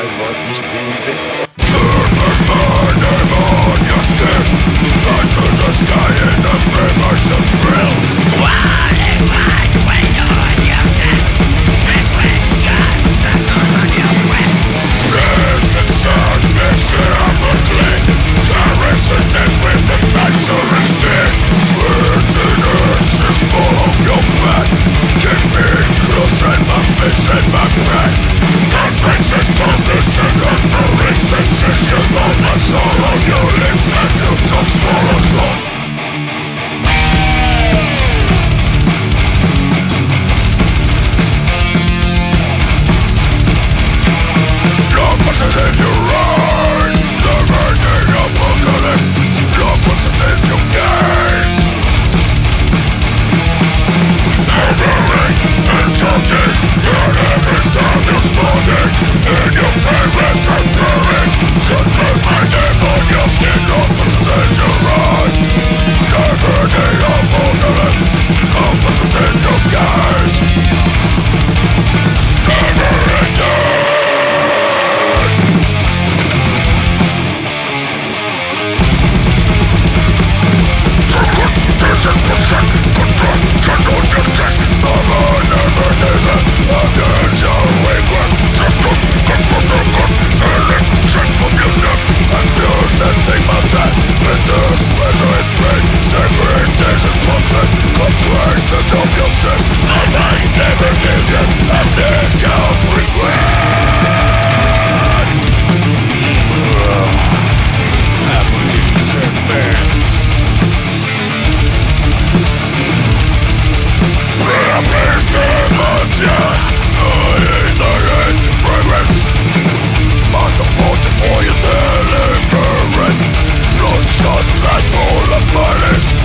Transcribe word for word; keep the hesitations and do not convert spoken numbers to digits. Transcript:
weiß Wort nicht liebe. Turn the burning on your skin. Fly to the sky in the rivers of thrill. Wanting right when you're on your chest. Between guns that are on your breast. This inside mixture of a clean. Garrisoning with the cancerous sting. Sweatiness is full of your blood. Keep me close and my face and my breath. Conflicts and conflicts and suffering sensations of my soul on your lips. As you just swallow soul. In your eyes, the burning apocalypse. Love was in your gaze. Staggering and choking, and every time you're smoking, and your favorites are burning. Such as my name on your skin. Love was in your eyes, the burning apocalypse. Love was in your gaze. Never ending. Bloodshot and full of violence.